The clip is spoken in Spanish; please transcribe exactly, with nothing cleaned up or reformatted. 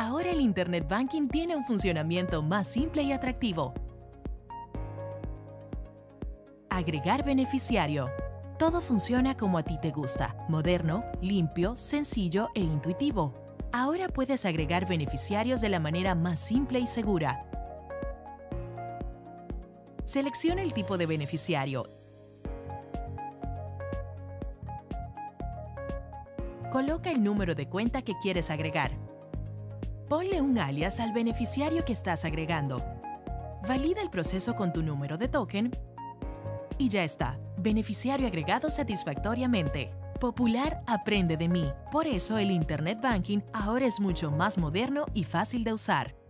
Ahora el Internet Banking tiene un funcionamiento más simple y atractivo. Agregar beneficiario. Todo funciona como a ti te gusta, moderno, limpio, sencillo e intuitivo. Ahora puedes agregar beneficiarios de la manera más simple y segura. Selecciona el tipo de beneficiario. Coloca el número de cuenta que quieres agregar. Ponle un alias al beneficiario que estás agregando. Valida el proceso con tu número de token y ya está. Beneficiario agregado satisfactoriamente. Popular aprende de mí. Por eso el Internet Banking ahora es mucho más moderno y fácil de usar.